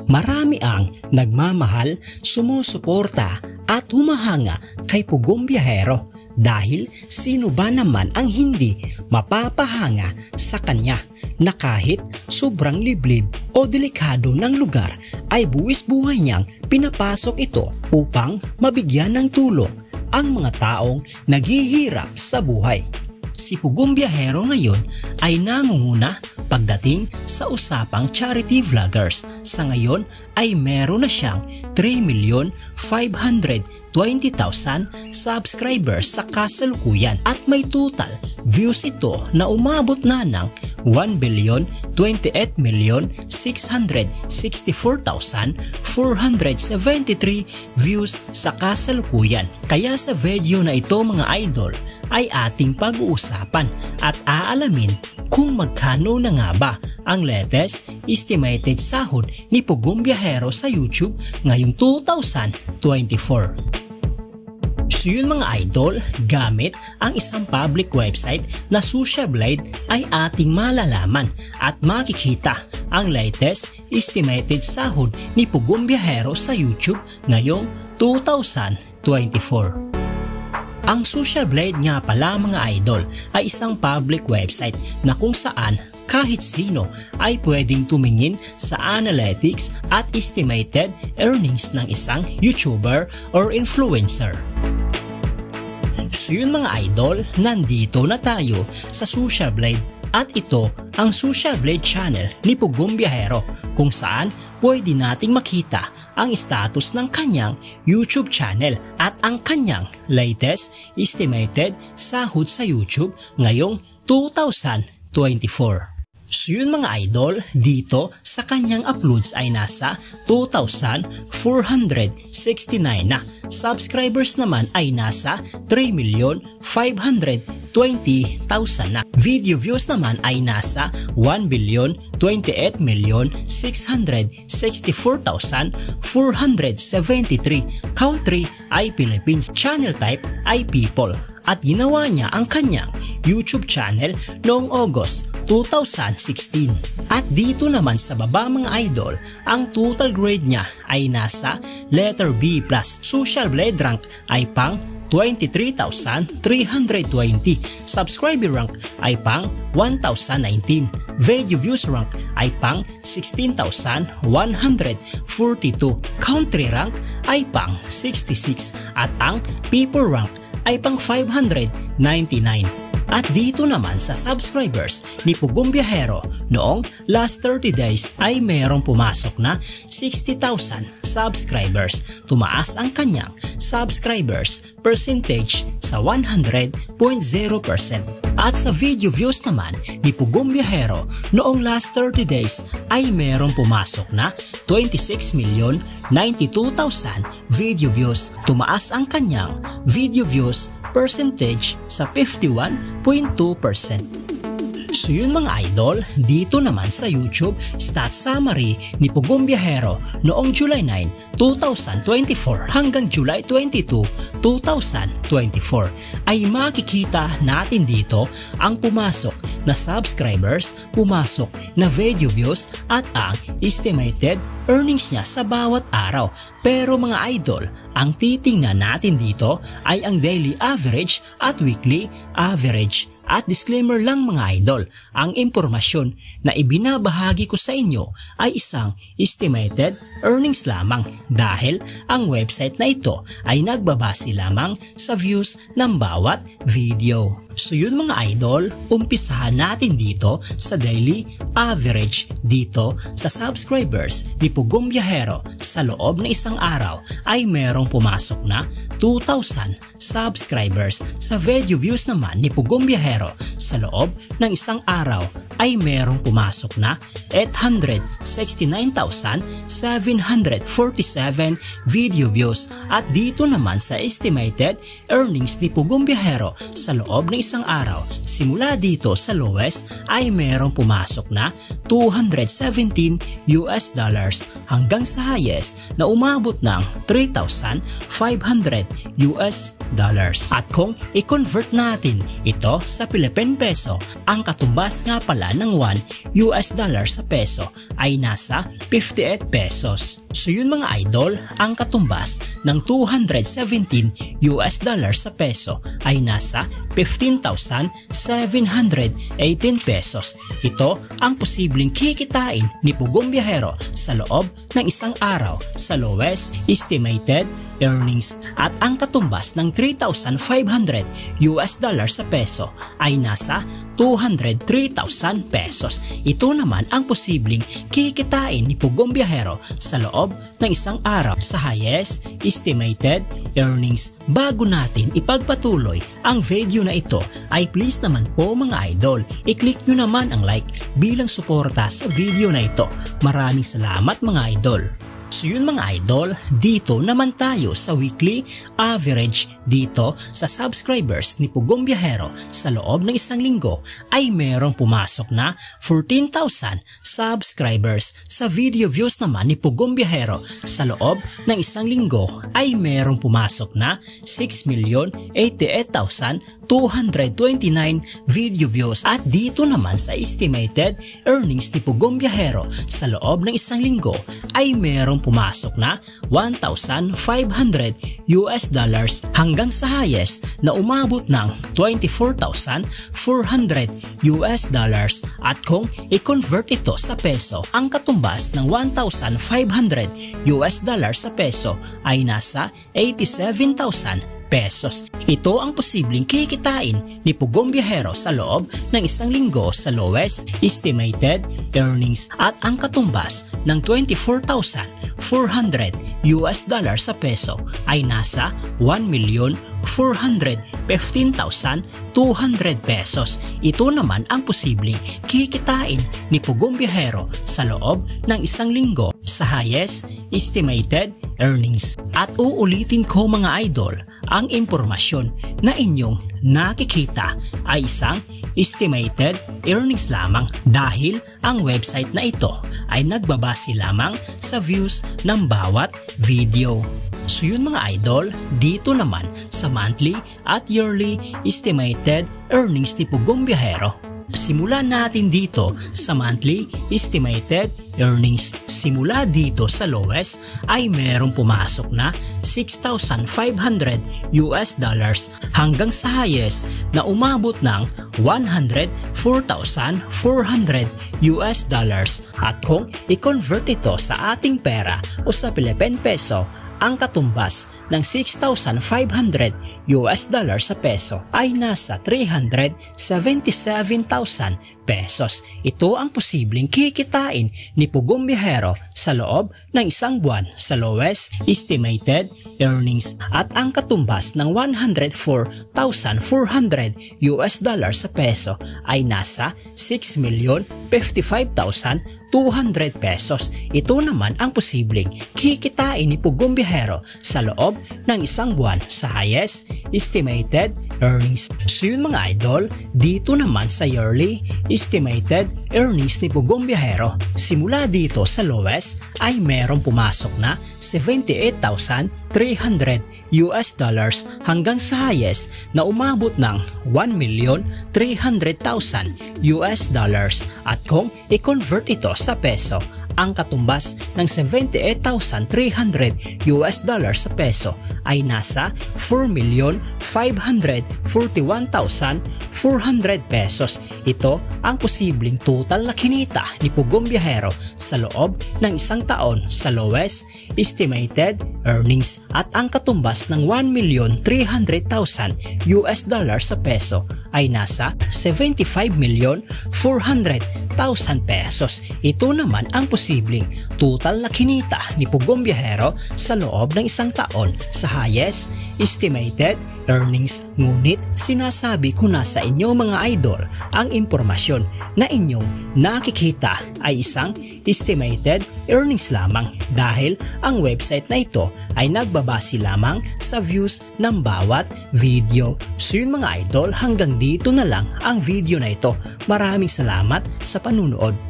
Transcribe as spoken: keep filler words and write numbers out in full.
Marami ang nagmamahal, sumusuporta at humahanga kay Pugong Biyahero dahil sino ba naman ang hindi mapapahanga sa kanya na kahit sobrang liblib o delikado ng lugar ay buwis buhay niyang pinapasok ito upang mabigyan ng tulong ang mga taong naghihirap sa buhay. Si Pugong Biyahero ngayon ay nangunguna pagdating sa usapang charity vloggers. Sa ngayon ay meron na siyang three million five hundred twenty thousand subscribers sa kasalukuyan at may total views ito na umabot na ng one billion twenty-eight million six hundred sixty-four thousand four hundred seventy-three views sa kasalukuyan. Kaya sa video na ito mga idol ay ating pag-uusapan at aalamin kung magkano na nga ba ang latest estimated sahod ni Pugong Biyahero sa YouTube ngayong two thousand twenty-four. So yun mga idol, gamit ang isang public website na Socialblade ay ating malalaman at makikita ang latest estimated sahod ni Pugong Biyahero sa YouTube ngayong two thousand twenty-four. Ang Socialblade nga pala mga idol ay isang public website na kung saan kahit sino ay pwedeng tumingin sa analytics at estimated earnings ng isang YouTuber or influencer. So yun mga idol, nandito na tayo sa Socialblade at ito ang Socialblade channel ni Pugong Biyahero kung saan pwede nating makita ang status ng kanyang YouTube channel at ang kanyang latest estimated sahod sa YouTube ngayong two thousand twenty-four. So yun mga idol, dito sa kanyang uploads ay nasa two thousand four hundred sixty-nine na. Subscribers naman ay nasa three million five hundred twenty thousand na. Video views naman ay nasa one billion twenty-eight million six hundred sixty-four thousand four hundred seventy-three. Country ay Philippines. Channel type ay people. At ginawa niya ang kanyang YouTube channel noong August two thousand sixteen. At dito naman sa baba mga idol, ang total grade niya ay nasa letter B plus. Socialblade rank ay pang twenty-three thousand three hundred twenty. Subscriber rank ay pang one thousand nineteen. Video views rank ay pang sixteen thousand one hundred forty-two. Country rank ay pang sixty-six at ang people rank ay pang five hundred ninety-nine. At dito naman sa subscribers ni Pugong Biyahero noong last thirty days ay merong pumasok na sixty thousand subscribers. Tumaas ang kanyang subscribers percentage sa one hundred point zero percent. At sa video views naman ni Pugong Biyahero noong last thirty days ay merong pumasok na twenty-six million ninety-two thousand video views. Tumaas ang kanyang video views percentage sa fifty-one point two percent. So yun mga idol, dito naman sa YouTube stats summary ni Pugong Biyahero noong July nine, two thousand twenty-four hanggang July twenty-two, two thousand twenty-four ay makikita natin dito ang pumasok na subscribers, pumasok na video views at ang estimated earnings niya sa bawat araw. Pero mga idol, ang titingnan natin dito ay ang daily average at weekly average. At disclaimer lang mga idol, ang impormasyon na ibinabahagi ko sa inyo ay isang estimated earnings lamang dahil ang website na ito ay nagbabase lamang sa views ng bawat video. So yun mga idol, umpisahan natin dito sa daily average dito sa subscribers ni Pugong Biyahero. Sa loob ng isang araw ay merong pumasok na two thousand subscribers. Sa video views naman ni Pugong Biyahero sa loob ng isang araw ay merong pumasok na eight hundred sixty-nine thousand seven hundred forty-seven video views. At dito naman sa estimated earnings ni Pugong Biyahero sa loob ng isang araw, simula dito sa lowest ay merong pumasok na two hundred seventeen U S dollars hanggang sa highest na umabot ng three thousand five hundred U S dollars. At kung i-convert natin ito sa Philippine peso, ang katumbas nga pala ng one U S dollar sa peso ay nasa fifty-eight pesos. So yun mga idol, ang katumbas ng two hundred seventeen U S dollar sa peso ay nasa fifteen thousand seven hundred eighteen pesos. Ito ang posibleng kikitain ni Pugong Biyahero sa loob ng isang araw sa lowest estimated earnings, at ang katumbas ng three thousand five hundred U S dollar sa peso ay nasa two hundred three thousand pesos. Ito naman ang posibleng kikitain ni Pugong Biyahero sa loob ng isang araw sa highest estimated earnings. Bago natin ipagpatuloy ang video na ito ay please naman po mga idol, i-click nyo naman ang like bilang suporta sa video na ito. Maraming salamat mga idol. So yun mga idol, dito naman tayo sa weekly average dito sa subscribers ni Pugong Biyahero sa loob ng isang linggo ay merong pumasok na fourteen thousand subscribers. Sa video views naman ni Pugong Biyahero sa loob ng isang linggo ay merong pumasok na six million eighty-eight thousand two hundred twenty-nine video views. At dito naman sa estimated earnings ni Pugong Biyahero sa loob ng isang linggo ay merong pumasok na one thousand five hundred U S dollars hanggang sa highest na umabot ng twenty-four thousand four hundred U S dollars. At kung i-convert ito sa peso, ang katumbas ng one thousand five hundred U S dollars sa peso ay nasa eighty-seven thousand pesos. Ito ang posibleng kikitain ni Pugong Biyahero sa loob ng isang linggo sa lowest estimated earnings, at ang katumbas ng twenty-four thousand four hundred U S dollars sa peso ay nasa one million four hundred fifteen thousand two hundred pesos. Ito naman ang posibleng kikitain ni Pugong Biyahero sa loob ng isang linggo sa highest estimated earnings. At uulitin ko mga idol, ang impormasyon na inyong nakikita ay isang estimated earnings lamang dahil ang website na ito ay nagbabase lamang sa views ng bawat video. So yun mga idol, dito naman sa monthly at yearly estimated earnings ni Pugong Biyahero. Simulan natin dito sa monthly estimated earnings. Simula dito sa lowest ay merong pumasok na six thousand five hundred U S dollars hanggang sa highest na umabot ng one hundred four thousand four hundred U S dollars. At kung i-convert ito sa ating pera o sa Philippine peso, ang katumbas ng six thousand five hundred U S dollars sa peso ay nasa three hundred seventy-seven thousand pesos. Ito ang posibleng kikitain ni Pugong Biyahero sa loob ng isang buwan sa lowest estimated earnings, at ang katumbas ng one hundred four thousand four hundred U S dollars sa peso ay nasa six million fifty-five thousand two hundred pesos. Ito naman ang posibleng kikitain ni Pugong Biyahero sa loob ng isang buwan sa highest estimated earnings. So yun mga idol, dito naman sa yearly estimated earnings ni Pugong Biyahero, simula dito sa lowest ay merong pumasok na seventy-eight thousand three hundred U S dollars hanggang sa highest na umabot ng one million three hundred thousand U S dollars. At kung i-convert ito sa peso, ang katumbas ng seventy-eight thousand three hundred U S dollars sa peso ay nasa four million five hundred forty-one thousand four hundred pesos. Ito ang posibleng total na kinita ni Pugong Biyahero sa loob ng isang taon sa lowest estimated earnings, at ang katumbas ng one million three hundred thousand U S dollars sa peso ay nasa seventy-five million four hundred thousand pesos. Ito naman ang posibleng total na kinita ni Pugong Biyahero sa loob ng isang taon sa highest estimated earnings. Ngunit sinasabi ko na sa inyo mga idol, ang impormasyon na inyong nakikita ay isang estimated earnings lamang dahil ang website na ito ay nagbabase lamang sa views ng bawat video. So yun mga idol, hanggang dito na lang ang video na ito. Maraming salamat sa panunood.